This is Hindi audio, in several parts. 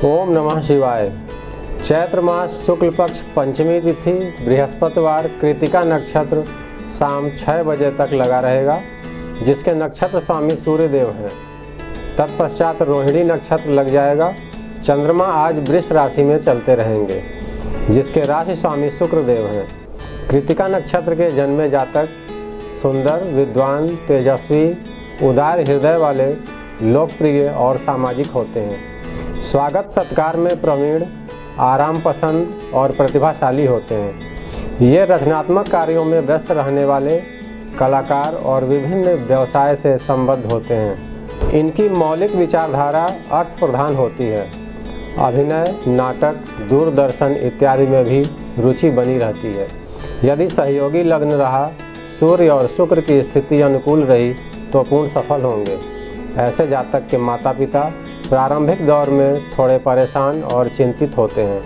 ओम नमः शिवाय। चैत्र मास शुक्ल पक्ष पंचमी तिथि बृहस्पतिवार कृतिका नक्षत्र शाम 6 बजे तक लगा रहेगा, जिसके नक्षत्र स्वामी सूर्य देव हैं। तत्पश्चात रोहिणी नक्षत्र लग जाएगा। चंद्रमा आज वृष राशि में चलते रहेंगे, जिसके राशि स्वामी शुक्र देव हैं। कृतिका नक्षत्र के जन्मे जातक सुंदर, विद्वान, तेजस्वी, उदार हृदय वाले, लोकप्रिय और सामाजिक होते हैं। स्वागत सत्कार में प्रवीण, आराम पसंद और प्रतिभाशाली होते हैं। ये रचनात्मक कार्यों में व्यस्त रहने वाले कलाकार और विभिन्न व्यवसाय से संबद्ध होते हैं। इनकी मौलिक विचारधारा अर्थ प्रधान होती है। अभिनय, नाटक, दूरदर्शन इत्यादि में भी रुचि बनी रहती है। यदि सहयोगी लग्न रहा, सूर्य और शुक्र की स्थिति अनुकूल रही तो पूर्ण सफल होंगे। ऐसे जातक के माता पिता प्रारंभिक दौर में थोड़े परेशान और चिंतित होते हैं।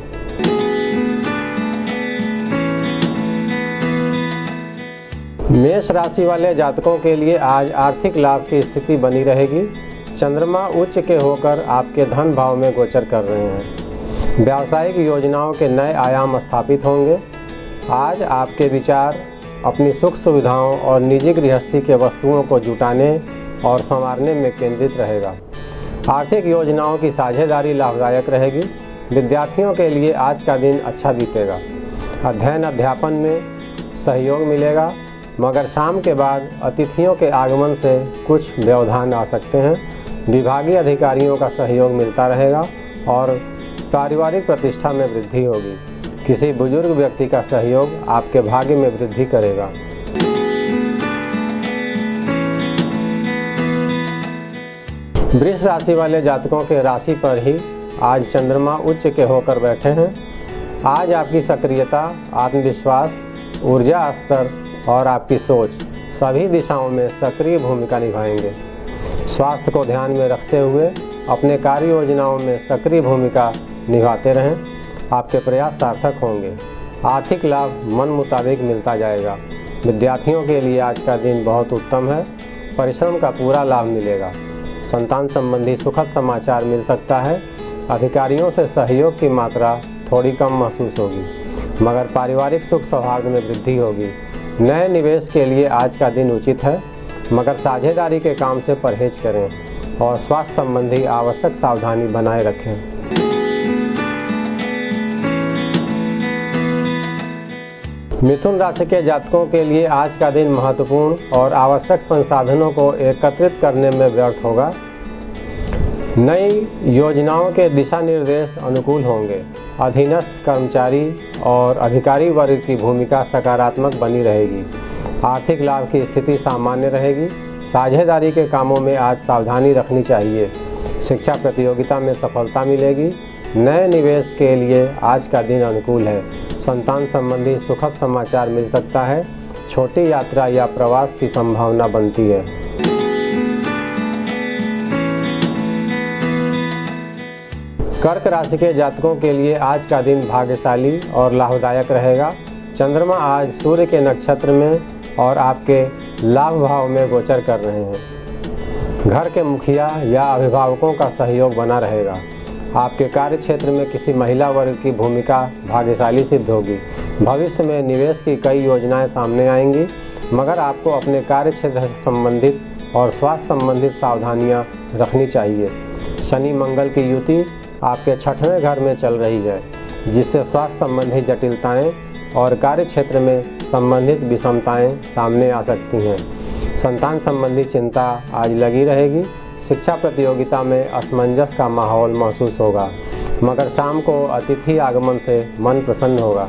मेष राशि वाले जातकों के लिए आज आर्थिक लाभ की स्थिति बनी रहेगी। चंद्रमा उच्च के होकर आपके धन भाव में गोचर कर रहे हैं। व्यावसायिक योजनाओं के नए आयाम स्थापित होंगे। आज आपके विचार अपनी सुख सुविधाओं और निजी गृहस्थी के वस्तुओं को जुटाने और संवारने में केंद्रित रहेगा। आर्थिक योजनाओं की साझेदारी लाभदायक रहेगी। विद्यार्थियों के लिए आज का दिन अच्छा बीतेगा। अध्ययन अध्यापन में सहयोग मिलेगा, मगर शाम के बाद अतिथियों के आगमन से कुछ व्यवधान आ सकते हैं। विभागीय अधिकारियों का सहयोग मिलता रहेगा और पारिवारिक प्रतिष्ठा में वृद्धि होगी। किसी बुजुर्ग व्यक्ति का सहयोग आपके भाग्य में वृद्धि करेगा। वृष राशि वाले जातकों के राशि पर ही आज चंद्रमा उच्च के होकर बैठे हैं। आज आपकी सक्रियता, आत्मविश्वास, ऊर्जा स्तर और आपकी सोच सभी दिशाओं में सक्रिय भूमिका निभाएंगे। स्वास्थ्य को ध्यान में रखते हुए अपने कार्य योजनाओं में सक्रिय भूमिका निभाते रहें। आपके प्रयास सार्थक होंगे। आर्थिक लाभ मन मुताबिक मिलता जाएगा। विद्यार्थियों के लिए आज का दिन बहुत उत्तम है। परिश्रम का पूरा लाभ मिलेगा। संतान संबंधी सुखद समाचार मिल सकता है। अधिकारियों से सहयोग की मात्रा थोड़ी कम महसूस होगी, मगर पारिवारिक सुख सौहार्द में वृद्धि होगी। नए निवेश के लिए आज का दिन उचित है, मगर साझेदारी के काम से परहेज करें और स्वास्थ्य संबंधी आवश्यक सावधानी बनाए रखें। मिथुन राशि के जातकों के लिए आज का दिन महत्वपूर्ण और आवश्यक संसाधनों को एकत्रित करने में व्यर्थ होगा। नई योजनाओं के दिशा निर्देश अनुकूल होंगे। अधीनस्थ कर्मचारी और अधिकारी वर्ग की भूमिका सकारात्मक बनी रहेगी। आर्थिक लाभ की स्थिति सामान्य रहेगी। साझेदारी के कामों में आज सावधानी रखनी चाहिए। शिक्षा प्रतियोगिता में सफलता मिलेगी। नए निवेश के लिए आज का दिन अनुकूल है। संतान संबंधी सुखद समाचार मिल सकता है। छोटी यात्रा या प्रवास की संभावना बनती है। कर्क राशि के जातकों के लिए आज का दिन भाग्यशाली और लाभदायक रहेगा। चंद्रमा आज सूर्य के नक्षत्र में और आपके लाभ भाव में गोचर कर रहे हैं। घर के मुखिया या अभिभावकों का सहयोग बना रहेगा। आपके कार्य क्षेत्र में किसी महिला वर्ग की भूमिका भाग्यशाली सिद्ध होगी। भविष्य में निवेश की कई योजनाएं सामने आएंगी, मगर आपको अपने कार्य क्षेत्र से संबंधित और स्वास्थ्य संबंधित सावधानियां रखनी चाहिए। शनि मंगल की युति आपके 6वें घर में चल रही है, जिससे स्वास्थ्य संबंधी जटिलताएं और कार्य क्षेत्र में संबंधित विषमताएं सामने आ सकती हैं। संतान संबंधी चिंता आज लगी रहेगी। शिक्षा प्रतियोगिता में असमंजस का माहौल महसूस होगा, मगर शाम को अतिथि आगमन से मन प्रसन्न होगा।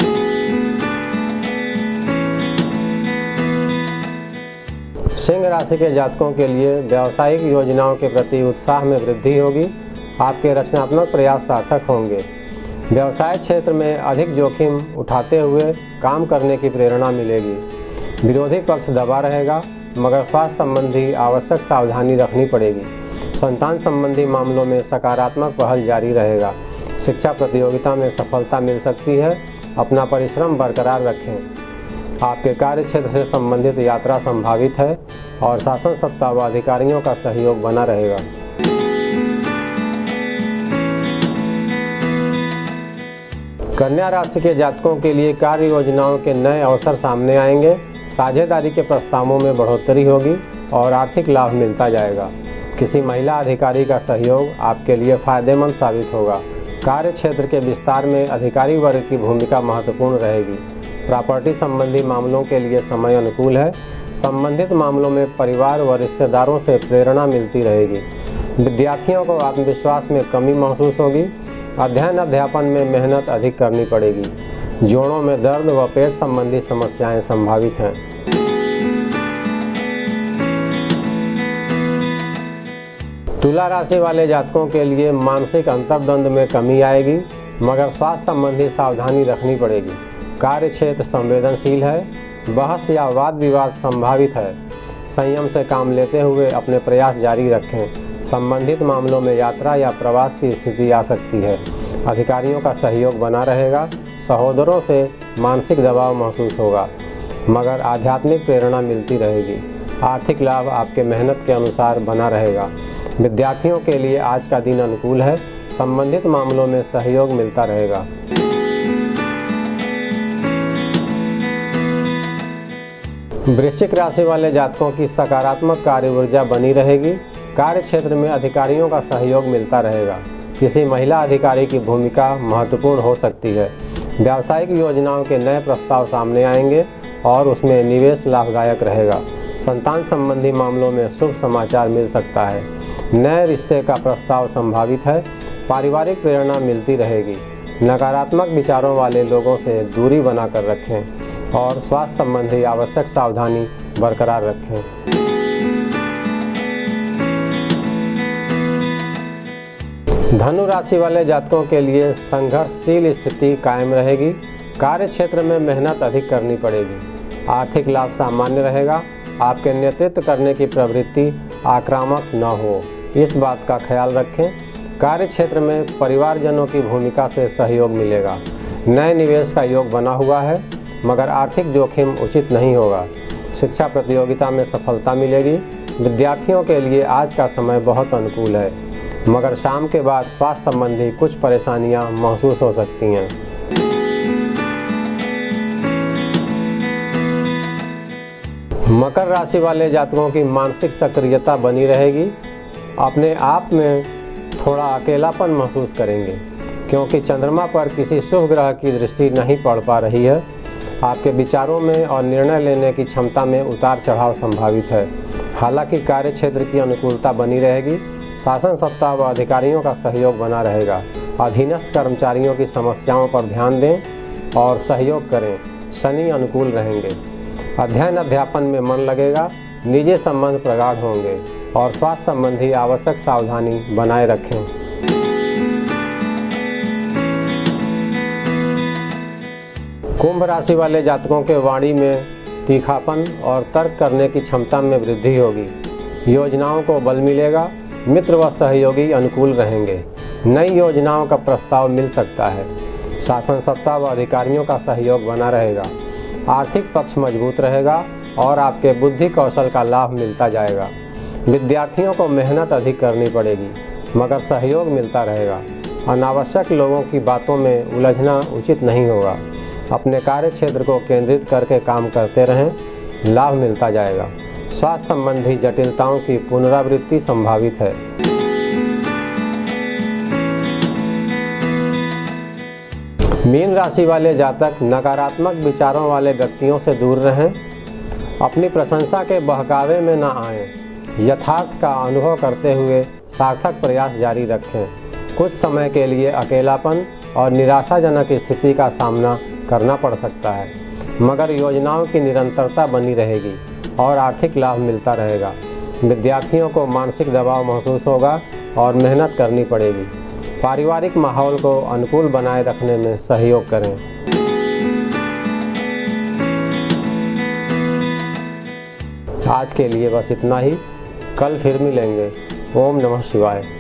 सिंह राशि के जातकों के लिए व्यावसायिक योजनाओं के प्रति उत्साह में वृद्धि होगी। आपके रचनात्मक प्रयास सार्थक होंगे। व्यवसाय क्षेत्र में अधिक जोखिम उठाते हुए काम करने की प्रेरणा मिलेगी। विरोधी पक्ष दबा रहेगा, मगर स्वास्थ्य संबंधी आवश्यक सावधानी रखनी पड़ेगी। संतान संबंधी मामलों में सकारात्मक पहल जारी रहेगा। शिक्षा प्रतियोगिता में सफलता मिल सकती है। अपना परिश्रम बरकरार रखें। आपके कार्य क्षेत्र से संबंधित यात्रा संभावित है और शासन सत्ता व अधिकारियों का सहयोग बना रहेगा। कन्या राशि के जातकों के लिए कार्य योजनाओं के नए अवसर सामने आएंगे। साझेदारी के प्रस्तावों में बढ़ोतरी होगी और आर्थिक लाभ मिलता जाएगा। किसी महिला अधिकारी का सहयोग आपके लिए फायदेमंद साबित होगा। कार्य क्षेत्र के विस्तार में अधिकारी वर्ग की भूमिका महत्वपूर्ण रहेगी। प्रॉपर्टी संबंधी मामलों के लिए समय अनुकूल है। संबंधित मामलों में परिवार व रिश्तेदारों से प्रेरणा मिलती रहेगी। विद्यार्थियों को आत्मविश्वास में कमी महसूस होगी। अध्ययन अध्यापन में मेहनत अधिक करनी पड़ेगी। जोड़ों में दर्द व पेट संबंधी समस्याएं संभावित हैं। तुला राशि वाले जातकों के लिए मानसिक अंतर्द्वंद में कमी आएगी, मगर स्वास्थ्य संबंधी सावधानी रखनी पड़ेगी। कार्य क्षेत्र संवेदनशील है। बहस या वाद विवाद संभावित है। संयम से काम लेते हुए अपने प्रयास जारी रखें। संबंधित मामलों में यात्रा या प्रवास की स्थिति आ सकती है। अधिकारियों का सहयोग बना रहेगा। सहोदरों से मानसिक दबाव महसूस होगा, मगर आध्यात्मिक प्रेरणा मिलती रहेगी। आर्थिक लाभ आपके मेहनत के अनुसार बना रहेगा। विद्यार्थियों के लिए आज का दिन अनुकूल है। संबंधित मामलों में सहयोग मिलता रहेगा। वृश्चिक राशि वाले जातकों की सकारात्मक कार्य ऊर्जा बनी रहेगी। कार्य क्षेत्र में अधिकारियों का सहयोग मिलता रहेगा। किसी महिला अधिकारी की भूमिका महत्वपूर्ण हो सकती है। व्यावसायिक योजनाओं के नए प्रस्ताव सामने आएंगे और उसमें निवेश लाभदायक रहेगा। संतान संबंधी मामलों में शुभ समाचार मिल सकता है। नए रिश्ते का प्रस्ताव संभावित है। पारिवारिक प्रेरणा मिलती रहेगी। नकारात्मक विचारों वाले लोगों से दूरी बनाकर रखें और स्वास्थ्य संबंधी आवश्यक सावधानी बरकरार रखें। धनु राशि वाले जातकों के लिए संघर्षशील स्थिति कायम रहेगी। कार्य क्षेत्र में मेहनत अधिक करनी पड़ेगी। आर्थिक लाभ सामान्य रहेगा। आपके नेतृत्व करने की प्रवृत्ति आक्रामक न हो, इस बात का ख्याल रखें। कार्य क्षेत्र में परिवारजनों की भूमिका से सहयोग मिलेगा। नए निवेश का योग बना हुआ है, मगर आर्थिक जोखिम उचित नहीं होगा। शिक्षा प्रतियोगिता में सफलता मिलेगी। विद्यार्थियों के लिए आज का समय बहुत अनुकूल है, मगर शाम के बाद स्वास्थ्य संबंधी कुछ परेशानियां महसूस हो सकती हैं। मकर राशि वाले जातकों की मानसिक सक्रियता बनी रहेगी। अपने आप में थोड़ा अकेलापन महसूस करेंगे, क्योंकि चंद्रमा पर किसी शुभ ग्रह की दृष्टि नहीं पड़ पा रही है। आपके विचारों में और निर्णय लेने की क्षमता में उतार चढ़ाव संभावित है। हालांकि कार्य क्षेत्र की अनुकूलता बनी रहेगी। शासन सत्ता व अधिकारियों का सहयोग बना रहेगा। अधीनस्थ कर्मचारियों की समस्याओं पर ध्यान दें और सहयोग करें। शनि अनुकूल रहेंगे। अध्ययन अध्यापन में मन लगेगा। निजी संबंध प्रगाढ़ होंगे और स्वास्थ्य संबंधी आवश्यक सावधानी बनाए रखें। कुंभ राशि वाले जातकों के वाणी में तीखापन और तर्क करने की क्षमता में वृद्धि होगी। योजनाओं को बल मिलेगा। मित्र व सहयोगी अनुकूल रहेंगे। नई योजनाओं का प्रस्ताव मिल सकता है। शासन सत्ता व अधिकारियों का सहयोग बना रहेगा। आर्थिक पक्ष मजबूत रहेगा और आपके बुद्धि कौशल का लाभ मिलता जाएगा। विद्यार्थियों को मेहनत अधिक करनी पड़ेगी, मगर सहयोग मिलता रहेगा। अनावश्यक लोगों की बातों में उलझना उचित नहीं होगा। अपने कार्य क्षेत्र को केंद्रित करके काम करते रहें, लाभ मिलता जाएगा। स्वास्थ्य संबंधी जटिलताओं की पुनरावृत्ति संभावित है। मीन राशि वाले जातक नकारात्मक विचारों वाले व्यक्तियों से दूर रहें। अपनी प्रशंसा के बहकावे में न आएं। यथार्थ का अनुभव करते हुए सार्थक प्रयास जारी रखें। कुछ समय के लिए अकेलापन और निराशाजनक स्थिति का सामना करना पड़ सकता है, मगर योजनाओं की निरंतरता बनी रहेगी और आर्थिक लाभ मिलता रहेगा। विद्यार्थियों को मानसिक दबाव महसूस होगा और मेहनत करनी पड़ेगी। पारिवारिक माहौल को अनुकूल बनाए रखने में सहयोग करें। आज के लिए बस इतना ही। कल फिर मिलेंगे। ओम नमः शिवाय।